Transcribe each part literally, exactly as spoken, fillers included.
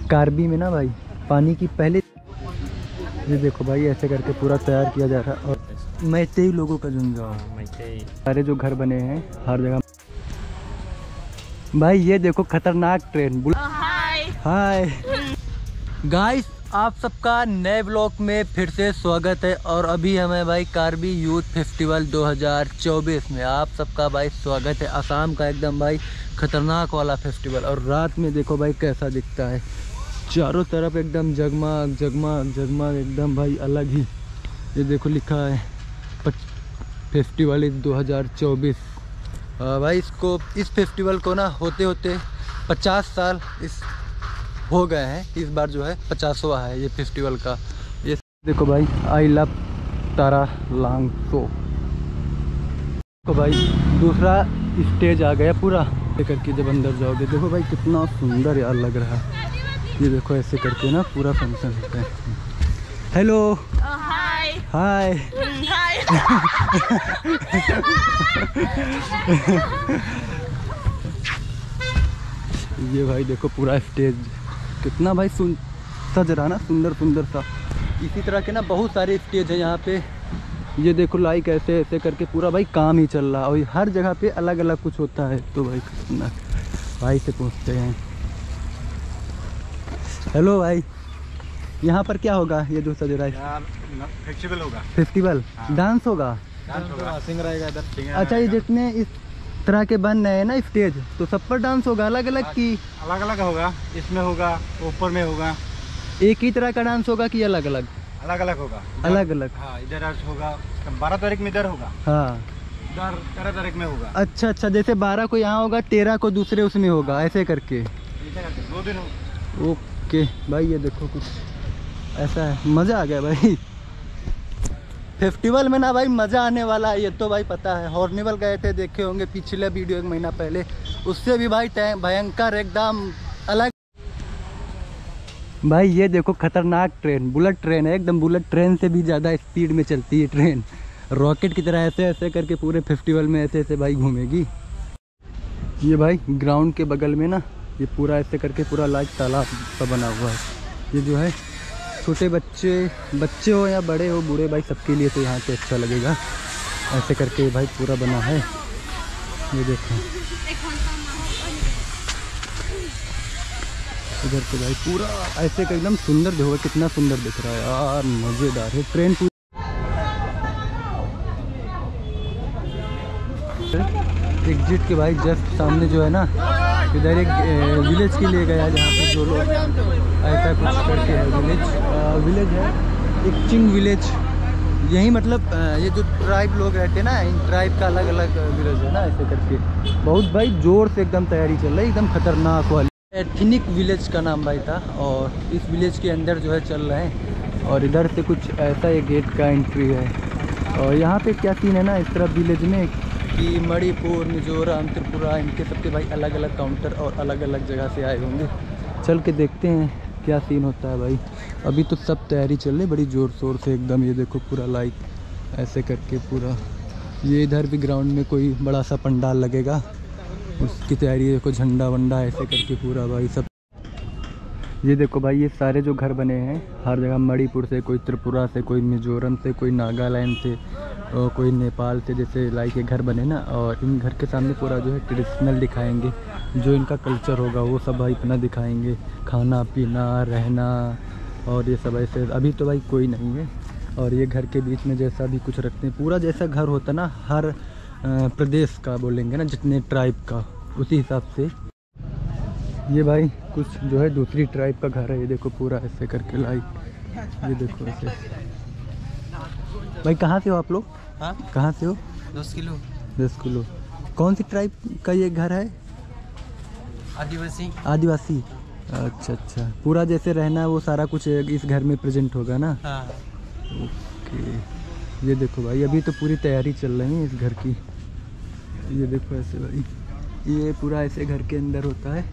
कार्बी में ना भाई पानी की पहले ये देखो भाई ऐसे करके पूरा तैयार किया जा रहा है। और मैतेई लोगों का झुंझुनू सारे जो घर बने हैं हर जगह। भाई ये देखो खतरनाक ट्रेन। हाय हाय गाइस, आप सबका नए ब्लॉग में फिर से स्वागत है। और अभी हमें भाई कार्बी यूथ फेस्टिवल दो हज़ार चौबीस में आप सबका भाई स्वागत है। असम का एकदम भाई खतरनाक वाला फेस्टिवल। और रात में देखो भाई कैसा दिखता है, चारों तरफ एकदम जगमग जगमग जगमग एकदम भाई अलग ही। ये देखो लिखा है फेस्टिवल इस दो हज़ार चौबीस। भाई इसको इस फेस्टिवल को ना होते होते पचास साल इस हो गए हैं। इस बार जो है पचासवां है ये फेस्टिवल का। ये देखो भाई आई लव तारा लांगसो को भाई दूसरा स्टेज आ गया पूरा करके। जब अंदर जाओगे देखो भाई कितना सुंदर यार लग रहा है। ये देखो ऐसे करके ना पूरा फंक्शन होता है। हेलो हाय हाय ये भाई देखो पूरा स्टेज कितना भाई सुन सज रहा ना, सुंदर सुंदर सा। इसी तरह के ना बहुत सारे स्टेज है यहाँ पे। ये देखो लाइक ऐसे ऐसे करके पूरा भाई काम ही चल रहा है। और हर जगह पे अलग अलग कुछ होता है। तो भाई भाई से पूछते हैं, हेलो भाई यहाँ पर क्या होगा? ये जो सज रहा है फेस्टिवल होगा। फेस्टिवल हाँ। डांस होगा, डांस होगा, सिंगर आएगा इधर। अच्छा, ये जितने इस तरह के बन रहे हैं ना स्टेज, तो सब पर डांस होगा अलग अलग की? अलग अलग होगा, इसमें होगा, ऊपर में होगा। एक ही तरह का डांस होगा कि अलग अलग? अलग अलग होगा, अलग अलग। हाँ, इधर होगा बारह तारीख में इधर होगा। हाँ, इधर तेरह तारीख में होगा। अच्छा अच्छा, जैसे बारह को यहाँ होगा, तेरह को दूसरे उसमें होगा, ऐसे करके दो दिन होगा। ओके भाई, ये देखो कुछ ऐसा है। मज़ा आ गया भाई फेस्टिवल में ना भाई, मज़ा आने वाला है ये तो भाई पता है। हॉर्निवल गए थे, देखे होंगे पिछले वीडियो एक महीना पहले, उससे भी भाई भयंकर एकदम अलग। भाई ये देखो खतरनाक ट्रेन, बुलेट ट्रेन है एकदम। बुलेट ट्रेन से भी ज़्यादा स्पीड में चलती है ट्रेन, रॉकेट की तरह ऐसे ऐसे करके पूरे फेस्टिवल में ऐसे ऐसे भाई घूमेगी। ये भाई ग्राउंड के बगल में ना ये पूरा ऐसे करके पूरा लाइक तालाब सा बना हुआ है। ये जो है छोटे बच्चे बच्चे हो या बड़े हो बूढ़े भाई सबके लिए तो यहाँ पे अच्छा लगेगा। ऐसे करके भाई पूरा बना है। ये देखो इधर पे भाई पूरा ऐसे का एकदम सुंदर देखो कितना सुंदर दिख रहा है यार, मज़ेदार है ट्रेन। एग्जिट के भाई जस्ट सामने जो है ना, इधर एक विलेज के लिए गया जहाँ पे जो लोग ऐसा कुछ करके है। विलेज विलेज है एक चिंग विलेज। यही मतलब ये जो ट्राइब लोग रहते हैं ना, इन ट्राइब का अलग अलग विलेज है ना, ऐसे करके बहुत भाई जोर से एकदम तैयारी चल रही है, एकदम खतरनाक वाली। एथनिक विलेज का नाम भाई था। और इस विलेज के अंदर जो है चल रहे हैं। और इधर से कुछ ऐसा ये गेट का एंट्री है। और यहाँ पे क्या सीन है ना इस तरह विलेज में कि मणिपुर, मिजोरम, त्रिपुरा, इनके सबके भाई अलग अलग काउंटर और अलग अलग जगह से आए होंगे। चल के देखते हैं क्या सीन होता है भाई। अभी तो सब तैयारी चल रही बड़ी ज़ोर शोर से एकदम। ये देखो पूरा लाइक ऐसे करके पूरा। ये इधर भी ग्राउंड में कोई बड़ा सा पंडाल लगेगा, उसकी तैयारी देखो, झंडा वंडा ऐसे करके पूरा भाई सब। ये देखो भाई ये सारे जो घर बने हैं हर जगह, मणिपुर से, कोई त्रिपुरा से, कोई मिजोरम से, कोई नागालैंड से और कोई नेपाल से, जैसे लाइक ये घर बने ना। और इन घर के सामने पूरा जो है ट्रेडिशनल दिखाएंगे, जो इनका कल्चर होगा वो सब भाई अपना दिखाएंगे, खाना पीना रहना और ये सब ऐसे। अभी तो भाई कोई नहीं है। और ये घर के बीच में जैसा भी कुछ रखते हैं, पूरा जैसा घर होता ना हर प्रदेश का बोलेंगे ना, जितने ट्राइब का, उसी हिसाब से ये भाई कुछ जो है दूसरी ट्राइब का घर है। ये देखो पूरा ऐसे करके लाइक, ये देखो ऐसे। भाई कहाँ से हो आप लोग? हाँ, कहाँ से हो? दस किलो दस किलो कौन सी ट्राइब का ये घर है? आदिवासी। आदिवासी, अच्छा अच्छा। पूरा जैसे रहना वो सारा कुछ इस घर में प्रेजेंट होगा ना? हाँ। ओके। ये देखो भाई अभी तो पूरी तैयारी चल रही है इस घर की। ये देखो ऐसे भाई, ये पूरा ऐसे घर के अंदर होता है।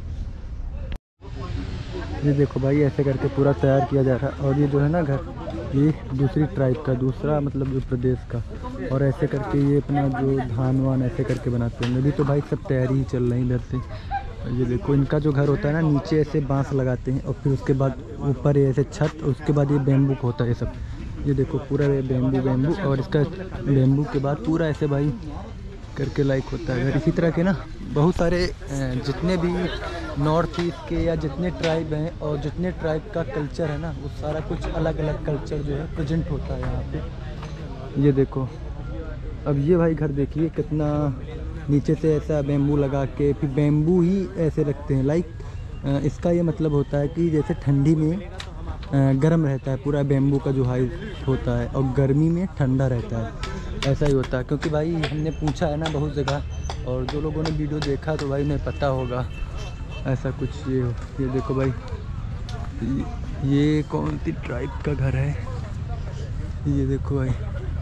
ये देखो भाई ऐसे करके पूरा तैयार किया जा रहा है। और ये जो है ना घर, ये दूसरी ट्राइब का, दूसरा मतलब जो प्रदेश का। और ऐसे करके ये अपना जो धान वान ऐसे करके बनाते हैं। अभी तो भाई सब तैयारी ही चल रही इधर से। ये देखो इनका जो घर होता है ना, नीचे ऐसे बांस लगाते हैं और फिर उसके बाद ऊपर ऐसे छत, उसके बाद ये बैम्बू होता है ये सब। ये देखो पूरा ये बैम्बू बैम्बू और इसका बैम्बू के बाद पूरा ऐसे भाई करके लाइक होता है घर। इसी तरह के ना बहुत सारे जितने भी नॉर्थ ईस्ट के या जितने ट्राइब हैं और जितने ट्राइब का कल्चर है ना, वो सारा कुछ अलग अलग कल्चर जो है प्रेजेंट होता है यहाँ पे। ये देखो अब ये भाई घर देखिए कितना नीचे से ऐसा बैम्बू लगा के, फिर बैम्बू ही ऐसे रखते हैं। लाइक इसका ये मतलब होता है कि जैसे ठंडी में गर्म रहता है पूरा बैम्बू का जो हाइट होता है, और गर्मी में ठंडा रहता है, ऐसा ही होता है। क्योंकि भाई हमने पूछा है ना बहुत जगह, और जो लोगों ने वीडियो देखा तो भाई उन्हें पता होगा ऐसा कुछ। ये ये देखो भाई ये कौन सी ट्राइब का घर है, ये देखो भाई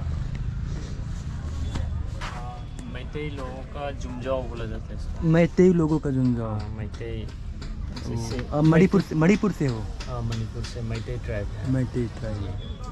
मैतेई लोगों का जुमजाओ बोला जाता है इसको। मैतेई लोगों का जुमजाओ। मैतेई आप मणिपुर से मणिपुर से हो? हाँ, मणिपुर से मैतेई ट्राइब है। मैतेई ट्राइब।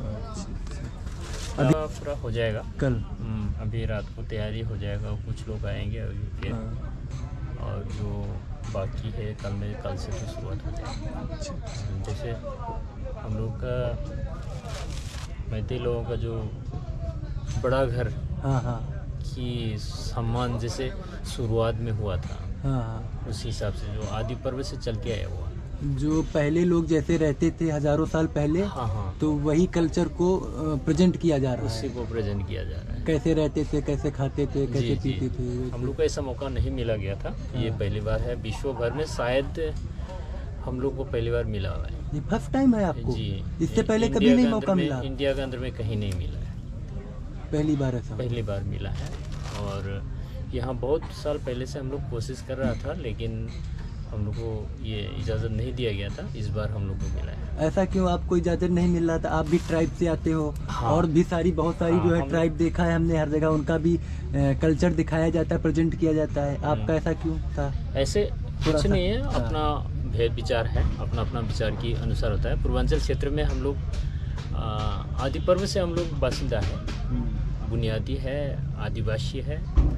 अभी पूरा हो जाएगा कल। हम्म, अभी रात को तैयारी हो जाएगा, कुछ लोग आएंगे अभी फिर, और जो बाकी है कल में, कल से तो शुरुआत हो जाएगी। जैसे हम लोग का मैतेई लोगों का जो बड़ा घर, हाँ हाँ, कि सम्मान जैसे शुरुआत में हुआ था, हाँ हाँ, उस हिसाब से जो आदि पर्व से चल के आया हुआ, जो पहले लोग जैसे रहते थे हजारों साल पहले, हाँ हाँ, तो वही कल्चर को प्रेजेंट किया जा रहा उसी है। को प्रेजेंट किया जा रहा है। कैसे रहते थे, कैसे खाते थे, कैसे जी, जी। पीते थे। हम लोग को ऐसा मौका नहीं मिला गया था, ये हाँ। पहली बार है विश्व भर में, शायद हम लोग को पहली बार मिला हुआ है। ये फर्स्ट टाइम है आपको? जी, इससे पहले इंडिया कभी के नहीं अंदर मौका में- मिला? इंडिया के अंदर में कहीं नहीं मिला है, पहली बार ऐसा? पहली बार मिला है। और यहाँ बहुत साल पहले से हम लोग कोशिश कर रहा था, लेकिन हम लोग को ये इजाज़त नहीं दिया गया था, इस बार हम लोग को मिला है। ऐसा क्यों? आपको इजाज़त नहीं मिल रहा था? आप भी ट्राइब से आते हो। हाँ। और भी सारी बहुत सारी हाँ, जो है हम- ट्राइब देखा है हमने हर जगह, उनका भी कल्चर दिखाया जाता है, प्रेजेंट किया जाता है। आपका ऐसा क्यों था? ऐसे थोड़ा कुछ सा- नहीं है, हाँ। अपना भेद विचार है, अपना अपना विचार के अनुसार होता है। पूर्वांचल क्षेत्र में हम लोग आ, आदि पर्व से हम लोग बासिंदा है, बुनियादी है, आदिवासी है,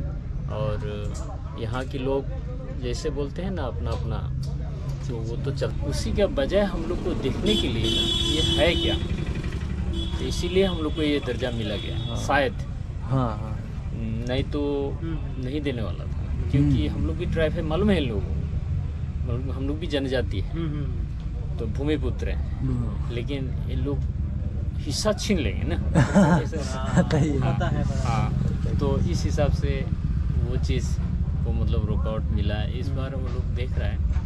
और यहाँ के लोग जैसे बोलते हैं ना अपना अपना, तो वो तो चल, उसी के बजाय हम लोग को देखने के लिए ना ये है क्या, तो इसीलिए हम लोग को ये दर्जा मिला गया। हाँ। शायद हाँ हाँ, नहीं तो नहीं देने वाला था, क्योंकि हम लोग भी ट्राइब है, मालूम है इन लोगों को, हम लोग भी जनजाति है, तो भूमिपुत्र हैं, लेकिन ये लोग हिस्सा छीन लेंगे ना। आता ही है। हाँ, हाँ, तो इस हिसाब से वो चीज़ को मतलब रुकावट मिला है। इस बार वो लोग देख रहा है।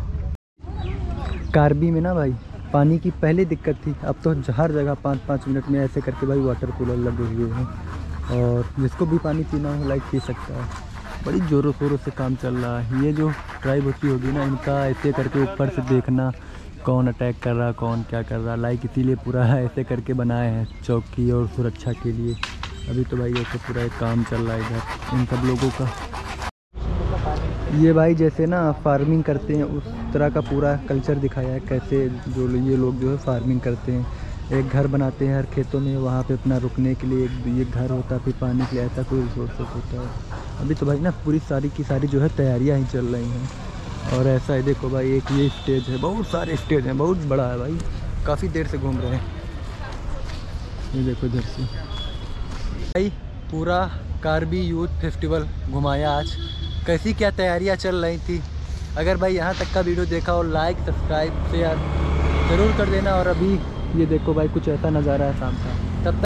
कार्बी में ना भाई पानी की पहले दिक्कत थी, अब तो हर जगह पाँच पाँच मिनट में ऐसे करके भाई वाटर कूलर लगे हुए हैं, और जिसको भी पानी पीना हो लाइक पी सकता है। बड़ी ज़ोरों शोरों से काम चल रहा है। ये जो ट्राइब होती होगी ना, इनका ऐसे करके ऊपर से देखना कौन अटैक कर रहा, कौन क्या कर रहा, लाइक इसीलिए पूरा ऐसे करके बनाए हैं चौकी और सुरक्षा के लिए। अभी तो भाई ऐसे पूरा एक काम चल रहा है इधर इन सब लोगों का। ये भाई जैसे ना फार्मिंग करते हैं उस तरह का पूरा कल्चर दिखाया है, कैसे जो ये लोग जो है फार्मिंग करते हैं। एक घर बनाते हैं हर खेतों में, वहाँ पे अपना रुकने के लिए एक ये घर होता है, फिर पानी के लिए ऐसा कोई रिसोर्सेस होता है। अभी तो भाई ना पूरी सारी की सारी जो है तैयारियाँ ही चल रही हैं। और ऐसा है देखो भाई, एक ये स्टेज है, बहुत सारे स्टेज हैं, बहुत बड़ा है भाई, काफ़ी देर से घूम रहे हैं। ये देखो इधर से भाई पूरा कार्बी यूथ फेस्टिवल घुमाया आज। कैसी क्या तैयारियां चल रही थी। अगर भाई यहाँ तक का वीडियो देखा और लाइक सब्सक्राइब शेयर ज़रूर कर देना। और अभी ये देखो भाई कुछ ऐसा नज़ारा है शाम का। तब तक